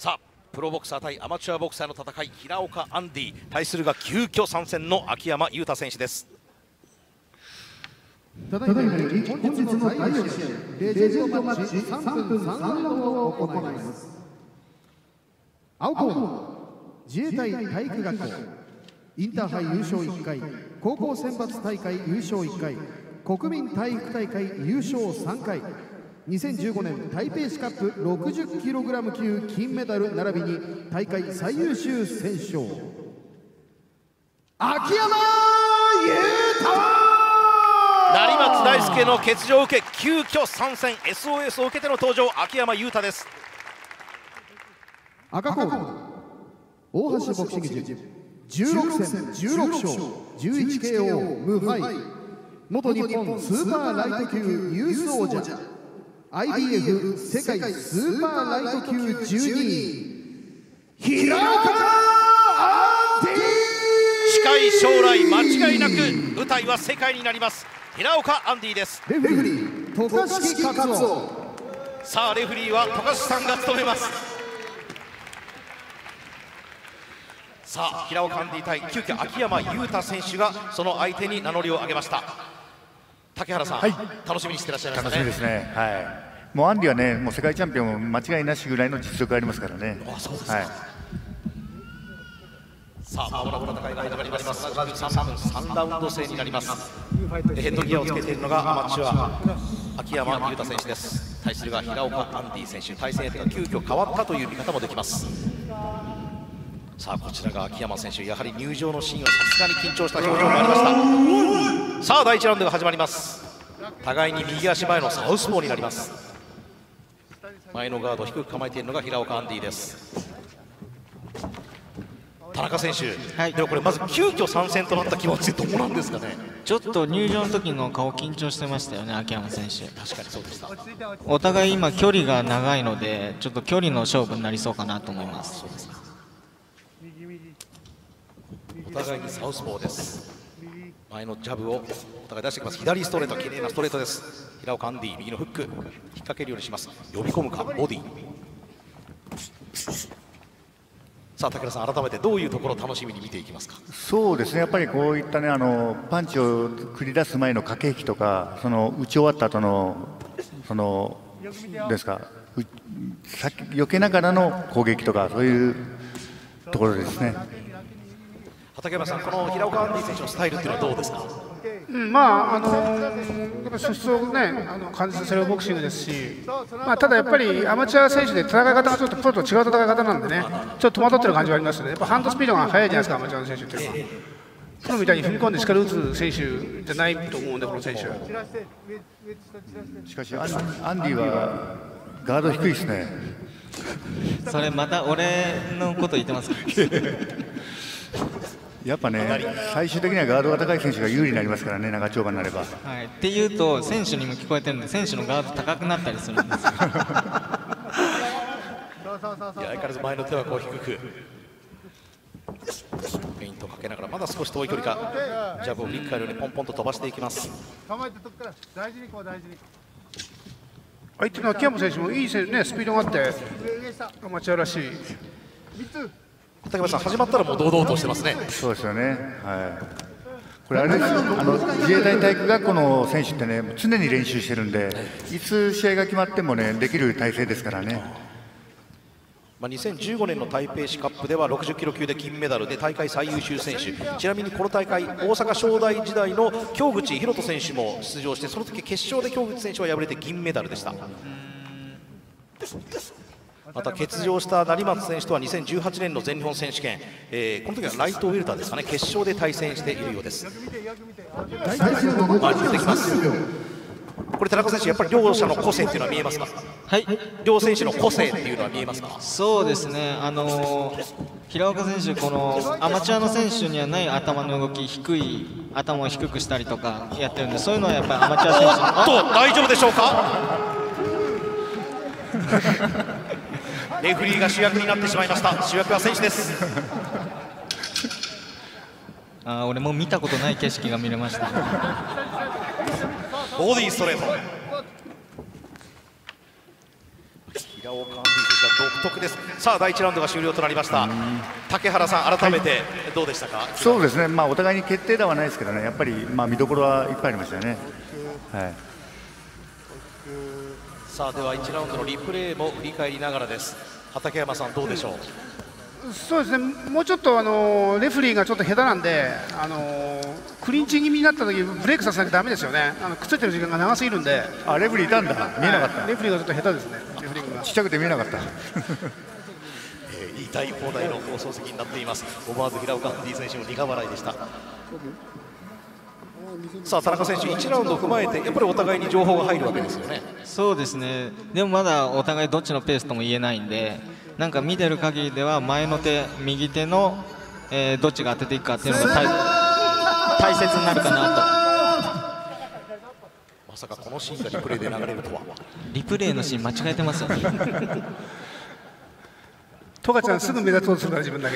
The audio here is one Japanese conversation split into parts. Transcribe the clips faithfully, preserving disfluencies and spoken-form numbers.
さあプロボクサー対アマチュアボクサーの戦い、平岡アンディ対するが急遽参戦の秋山裕太選手です。 ただいまより本日のだいよん試合レジェンドマッチさんぷんさんラウンドを行います。青コーナー自衛隊体育学校インターハイ優勝いっかい、高校選抜大会優勝いっかい、国民体育大会優勝さんかい、にせんじゅうごねん台北市カップ ろくじゅっキログラム 級金メダル並びに大会最優秀選手賞秋山裕太。 成松大輔の欠場を受け急遽参戦、 エスオーエス を受けての登場、秋山裕太です。 赤コーナー大橋ボクシングジムじゅうろくせんじゅうろくしょう じゅういちケーオー 無敗、元日本スーパーライト級ユース王者 アイビーエフ 世界スーパーライト級じゅうにい平岡アンディ。 近い将来間違いなく舞台は世界になります平岡アンディです。 レフェリー渡嘉敷勝夫。 さあレフェリーは渡嘉敷さんが務めます。さあ平岡アンディ対急遽秋山裕太選手がその相手に名乗りを上げました。竹原さん、はい、楽しみにしてらっしゃいましたね。 楽しみですね。はい。もうアンディはね、もう世界チャンピオン間違いなしぐらいの実力がありますからね。 あ、そうですか。 はい。 さあまもなく戦いが始まります。さんぷんさんラウンド制になります。ヘッドギアをつけているのがアマチュア秋山裕太選手です。対するが平岡アンディ選手、対戦相手が急遽変わったという見方もできます。さあこちらが秋山選手、やはり入場のシーンはさすがに緊張した表情がありました。さあだいいちラウンドが始まります。互いに右足前のサウスポーになります。前のガードを低く構えているのが平岡アンディです。田中選手、はい、でもこれまず急遽参戦となった気持ちどうなんですかね。 ちょっと入場の時の顔緊張してましたよね、秋山選手。 確かにそうでした。 お互い今距離が長いのでちょっと距離の勝負になりそうかなと思います。 そうですか。お互いにサウスポーです。前のジャブをお互い出してきます。左ストレート、綺麗なストレートです。平岡アンディ、右のフック引っ掛けるようにします。呼び込むかボディ。さあ武田さん、改めてどういうところを楽しみに見ていきますか。 そうですね、やっぱりこういったね、あのパンチを繰り出す前の駆け引きとか、その打ち終わった後のそのですか、先避けながらの攻撃とか、そういうところですね。 畠山さん、この平岡アンディ選手のスタイルっていうのはどうですか。 うん、まああのー、出走をねあの感じさせるボクシングですし、まあ、ただやっぱりアマチュア選手で戦い方がちょっとプロと違う戦い方なんでね、ちょっと戸惑ってる感じがありますので、やっぱハンドスピードが速いじゃないですか、アマチュアの選手っていうのは。プロみたいに踏み込んで力打つ選手じゃないと思うんで、この選手は。 しかしアン、アンディはガード低いですね。 それまた俺のこと言ってますか。 やっぱね、最終的にはガードが高い選手が有利になりますからね、長丁場になれば。 はい、っていうと、選手にも聞こえてるんで、選手のガード高くなったりするんですよ。いや、 相変わらず前の手はこう低く、フェイントをかけながら、まだ少し遠い距離か、ジャブを振り返るようにポンポンと飛ばしていきます。 相手の秋山選手もいい選手、ね、スピードがあって、アマチュアらしい。 畠山さん、始まったらもう堂々としてますね。 そうですよね。はい。これあれですよ、あの自衛隊体育学校の選手ってね、常に練習してるんで、いつ試合が決まってもね、できる体制ですからね。 まあにせんじゅうごねんの台北市カップではろくじゅっキロ級で金メダルで大会最優秀選手。ちなみにこの大会、大阪商大時代の京口博人選手も出場して、その時決勝で京口選手は敗れて銀メダルでした。また欠場した成松選手とはにせんじゅうはちねんの全日本選手権、えー、この時はライトウェルターですかね、決勝で対戦しているようです。出てきます。これ田中選手、やっぱり両者の個性っていうのは見えますか。 はい、 両選手の個性っていうのは見えますか。 そうですね、あのー、平岡選手、このアマチュアの選手にはない頭の動き、低い頭を低くしたりとかやってるんで、そういうのはやっぱりアマチュア選手のと大丈夫でしょうか。レフリーが主役になってしまいました。主役は選手です。 あ、俺も見たことない景色が見れました。 ボディストレート。平岡アンディ選手独特です。さあだいいちラウンドが終了となりました。竹原さん改めてどうでしたか。はい、 そうですね、まあ、お互いに決定打はないですけどね、やっぱり、まあ、見どころはいっぱいありましたよね。はい、 さあではいちラウンドのリプレイも振り返りながらです。畠山さんどうでしょう。 そうですね、もうちょっとあのレフェリーがちょっと下手なんで、あのクリンチ気味になった時ブレイクさせなきゃだめですよね。あのくっついてる時間が長すぎるんで。 あ、レフェリーいたんだ、見えなかった。 レフェリーがちょっと下手ですね。レフェリングがちっちゃくて見えなかった。 えー、言いたい放題の放送席になっています。思わず平岡アンディ選手の苦笑いでした。さあ田中選手いちラウンドを踏まえてやっぱりお互いに情報が入るわけですよね。 そうですね。でもまだお互いどっちのペースとも言えないんで、なんか見てる限りでは前の手右手の、えー、どっちが当てていくかっていうのが大切になるかなと。 まさかこのシーンがリプレイで流れるとは。 リプレイのシーン間違えてますよね。 トカちゃんすぐ目立とうとするから自分だけ。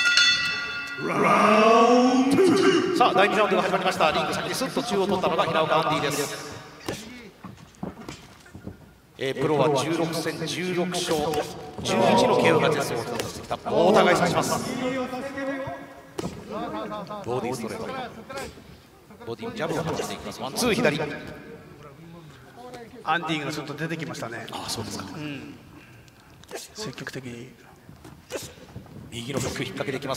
さあだいにラウンドが始まりました。リング先にスッと中央を取ったのが平岡アンディです。えー、プロはじゅうろくせんじゅうろく勝じゅういちの ケーオー が絶争を達成してきた。お互い指します。ボディストレート、ボディジャブを通していきます。ワンツー左。 アンディがちょっと出てきましたね。 ああそうですか、うん、 積極的に右のフック引っ掛けていきます。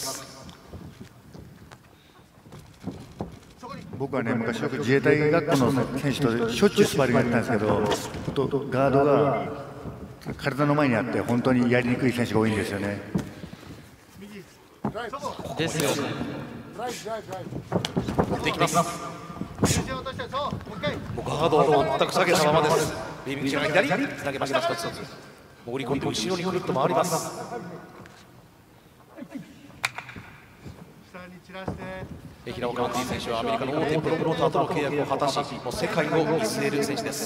僕はね、昔よく自衛隊学校の選手としょっちゅうスパーリングやったんですけど、ガードが体の前にあって本当にやりにくい選手が多いんですよね。 ですよね。 できます。もうガードを全く下げたままです。ビービングが左つなげました。一つ潜り込んで後ろにくるっと回ります。平岡アンディ選手はアメリカの大手プロモーターとの契約を果たし、もう世界を見据える選手です。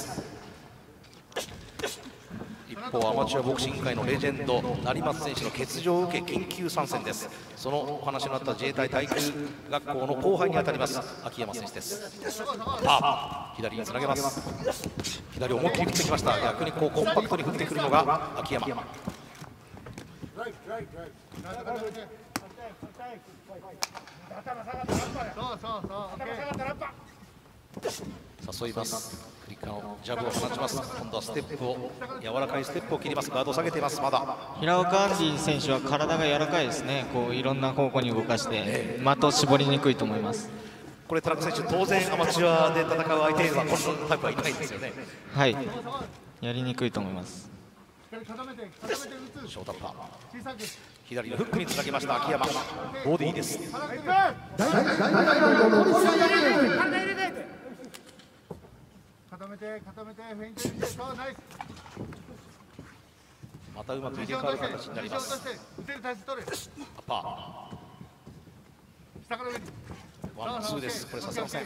一方アマチュアボクシング界のレジェンド成松選手の欠場を受け緊急参戦です。そのお話のあった自衛隊体育学校の後輩にあたります秋山選手です。パー左につなげます。左を思いっきり振ってきました。逆にこうコンパクトに振ってくるのが秋山。誘います。フリッカーのジャブを放ちます。今度はステップを柔らかいステップを切ります。ガードを下げています。まだ平岡アンディ選手は体が柔らかいですね。こういろんな方向に動かして的を絞りにくいと思います。 これ田中選手当然アマチュアで戦う相手はこのタイプはいないんですよね。 はい、やりにくいと思います。 ショートアッパー左のフックにつなげました秋山。ボディーです。またうまく入れ替わる形になります。アッパーワンツーです。これさせません。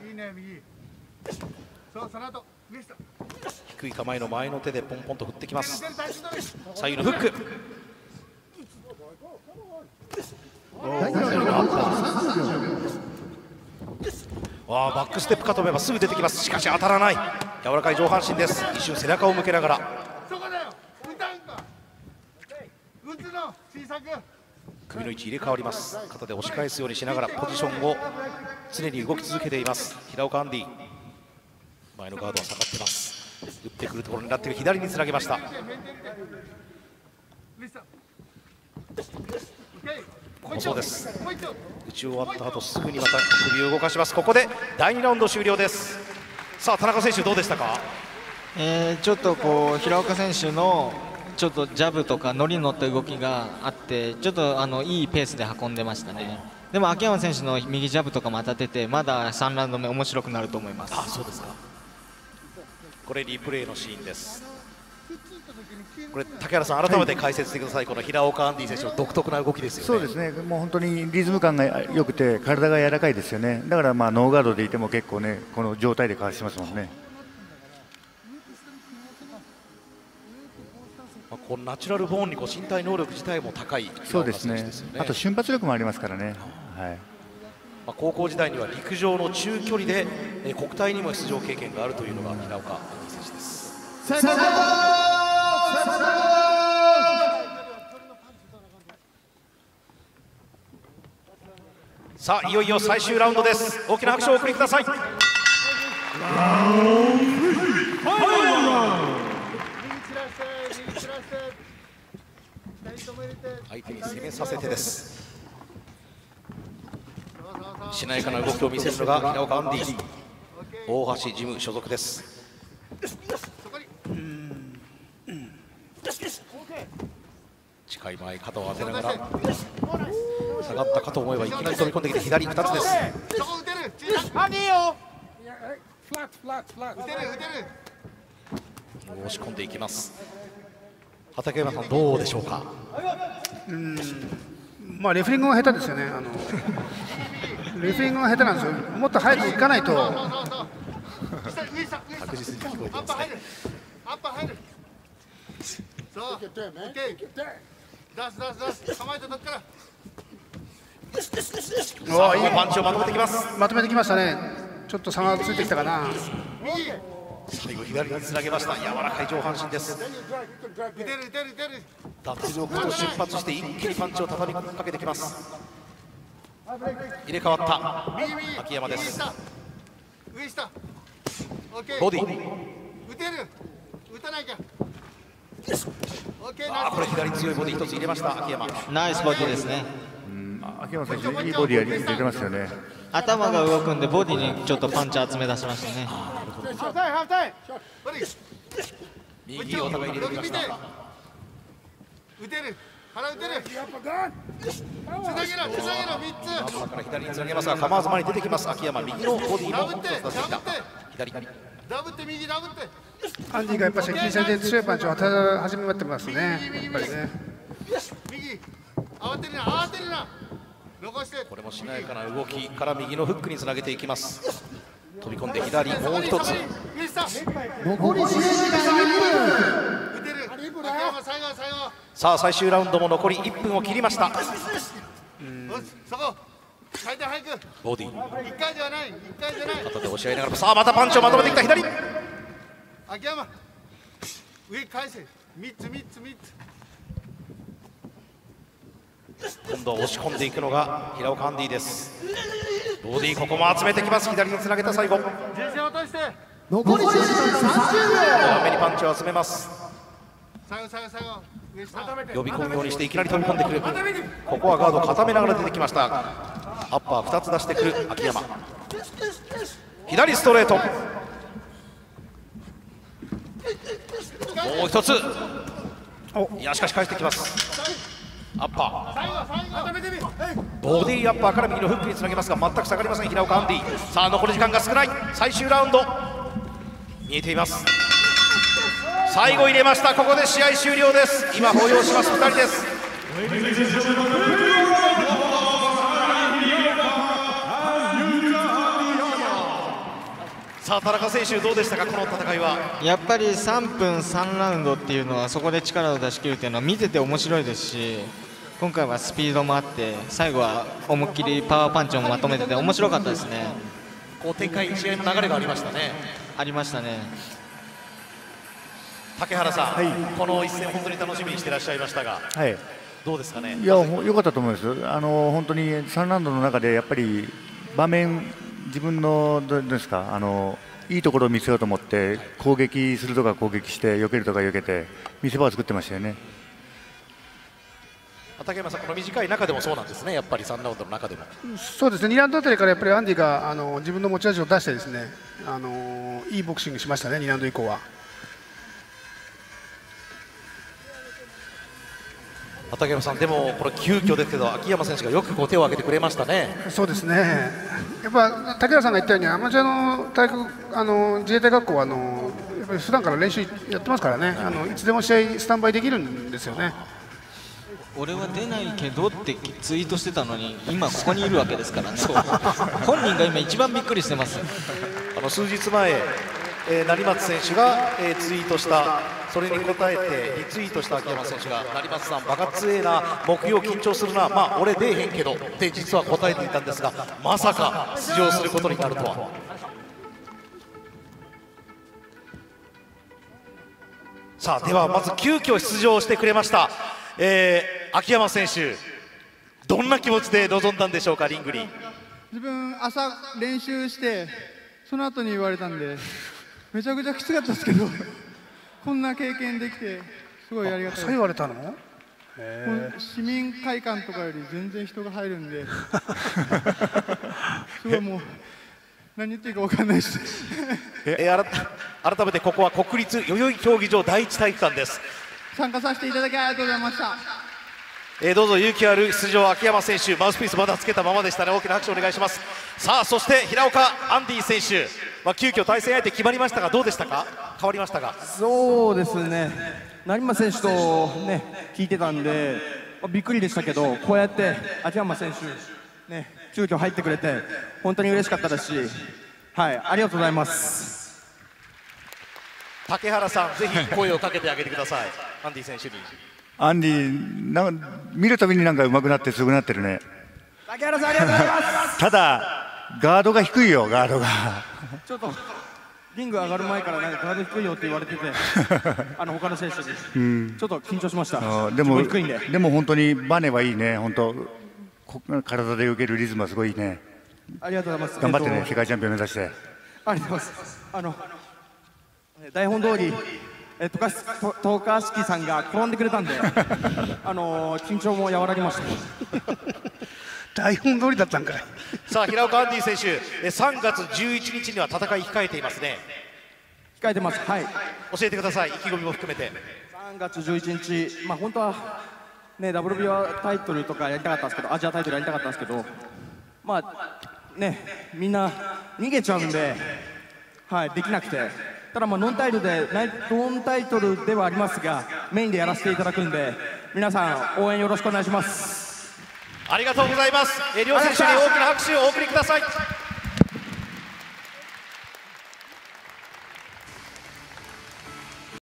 低い構えの前の手でポンポンと振ってきます。左右のフック。わあバックステップかと思えばすぐ出てきます。しかし当たらない。柔らかい上半身です。一瞬背中を向けながら首の位置入れ替わります。肩で押し返すようにしながらポジションを常に動き続けています平岡アンディ。前のガードは下がってます。打ってくるところになっている。左につなげました。ここです。打ち終わった後すぐにまた首を動かします。ここでだいにラウンド終了です。さあ田中選手どうでしたか。 えー、ちょっとこう平岡選手のちょっとジャブとかノリに乗った動きがあってちょっとあのいいペースで運んでましたね。でも秋山選手の右ジャブとかも当たっててまださんラウンド目面白くなると思います。 あ、そうですか。これリプレイのシーンです。これ竹原さん改めて解説してください、はい、この平岡アンディ選手の独特な動きですよね。 そうですね、もう本当にリズム感が良くて体が柔らかいですよね。だからまあノーガードでいても結構ねこの状態でかわしますもんね。 まあ、このナチュラルボーンにこう身体能力自体も高い、 そうですね。あと瞬発力もありますからね。はい。 まあ高校時代には陸上の中距離で、えー、国体にも出場経験があるというのが平岡アンディ選手です。 さあいよいよ最終ラウンドです。大きな拍手をお送りください。相手に攻めさせてです。しなやかな動きを見せるのが平岡アンディ、大橋ジム所属です。近い前肩を当てながら下がったかと思えばいきなり飛び込んできて左ふたつです。押し込んでいきます。畠山さんどうでしょうか。 うん、まあレフリングが下手ですよね。あのレフリングが下手なんですよ。もっと早く行かないと。 確実に聞こえてますね。さあいいパンチをまとめてきます。 まとめてきましたね。ちょっと差がついてきたかな。 最後左につなげました。柔らかい上半身です。脱力と出発して一気にパンチを畳みかけてきます。入れ替わった秋山です。ボディああこれ左強いボディ一つ入れました秋山。 ナイスボディですね。 秋山選手いいボディ入れてますよね。 頭が動くんでボディにちょっとパンチ集め出しましたね。 右をお互い入れてきました。 打てる腹打てるつなげろつなげろみっつ頭から左につなげますが構わず前に出てきます秋山。右のボディも出してきた。左ダブって右ダブってアンディがやっぱ接近戦で強いパンチを当て始めてますね。やっぱりね。 右慌てるな慌てるな残して。 これもしなやかな動きから右のフックにつなげていきます。飛び込んで左もう一つ。 残り試合時間いっぷん。 打てる秋山最後最後。 さあ最終ラウンドも残りいっぷんを切りました。 そこ回転早く。 ボディ一回ではない一回じゃない。 肩で押し合いながらさあまたパンチをまとめてきた左。 秋山上返せみっつみっつみっつ。 今度は押し込んでいくのが平岡アンディです。ボディここも集めてきます。左につなげた最後。 重心落として。 残り試合時間さんじゅうびょう。 多めにパンチを集めます。 最後最後最後上下呼び込むようにしていきなり飛び込んでくる。ここはガードを固めながら出てきました。アッパーふたつ出してくる秋山。左ストレート。もう一つ。いやしかし返してきます。アッパーボディアッパーから右のフックにつなげますが全く下がりません平岡アンディ。さあ残り時間が少ない最終ラウンド見えています。最後入れました。ここで試合終了です。今抱擁しますふたりです。さあ田中選手どうでしたかこの戦いは。 やっぱりさんぷんさんラウンドっていうのはそこで力を出し切るっていうのは見てて面白いですし、今回はスピードもあって最後は思いっきりパワーパンチをまとめてて面白かったですね。 こう展開試合の流れがありましたね。 ありましたね。 竹原さん、はい、この一戦本当に楽しみにしていらっしゃいましたが、はい、どうですかね。 いや良かったと思います。あの本当にさんラウンドの中でやっぱり場面自分のどうですかあのいいところを見せようと思って攻撃するとか攻撃して避けるとか避けて見せ場を作ってましたよね。 畠山さんこの短い中でもそうなんですね。やっぱりさんラウンドの中でもそうですね。にラウンドあたりからやっぱりアンディがあの自分の持ち味を出してですね、あのいいボクシングしましたね。にラウンド以降は。 畠山さんでもこれ急遽ですけど秋山選手がよくこう手を挙げてくれましたね。 そうですね。やっぱ竹原さんが言ったようにアマチュアの体育あの自衛隊学校はあのやっぱり普段から練習やってますからね。あのいつでも試合スタンバイできるんですよね。 俺は出ないけどってツイートしてたのに今ここにいるわけですからね。本人が今一番びっくりしてます。 あの数日前、えー、成松選手が、えー、ツイートしたそれに応えてリツイートした秋山選手が成松さんバカ強えな木曜緊張するなまあ俺出えへんけどって実は答えていたんですがまさか出場することになるとは。さあではまず急遽出場してくれました、えー、秋山選手どんな気持ちで臨んだんでしょうか、リングに。 自分朝練習してその後に言われたんでめちゃくちゃきつかったですけどこんな経験できてすごいありがたいです。 そう言われたの？ 市民会館とかより全然人が入るんですごいもう何言っていいか分かんないですえあら改めてここは国立代々木競技場第一体育館です。 参加させていただきありがとうございました。 えー、どうぞ勇気ある出場、秋山選手、マウスピースまだつけたままでしたね。大きな拍手お願いします。さあそして平岡アンディ選手、まあ、急遽対戦相手決まりましたがどうでしたか、変わりましたが。 そうですね、成馬選手と、ね、聞いてたんで、まあ、びっくりでしたけど、こうやって秋山選手、ね、急遽入ってくれて本当に嬉しかったですし、はい、ありがとうございます。 竹原さん、ぜひ声をかけてあげてくださいアンディ選手に。 アンディなんか見るたびになんか上手くなってすごくなってるね。 竹原さんありがとうございますただガードが低いよ、ガードがちょっとリング上がる前からなんかガード低いよって言われててあの他の選手に、うん、ちょっと緊張しました。 でも低いんででも本当にバネはいいね、本当体で受けるリズムはすごいいいね。 ありがとうございます。 頑張ってね、 えっと世界チャンピオン目指して。 ありがとうございます。あの台本通りえ渡嘉敷さんが転んでくれたんであの緊張も和らぎました台本通りだったんかい。 さあ平岡アンディ選手、えさんがつじゅういちにちには戦い控えていますね。 控えてます。はい、 教えてください、意気込みも含めて。 さんがつじゅういちにち、まあ本当はね ダブリュービーオー タイトルとかやりたかったんですけど、アジアタイトルやりたかったんですけど、まあねみんな逃げちゃうんで、はい、できなくて。ただまあノンタイトルでノンタイトルではありますがメインでやらせていただくんで皆さん応援よろしくお願いします。 ありがとうございます。両選手に大きな拍手をお送りください。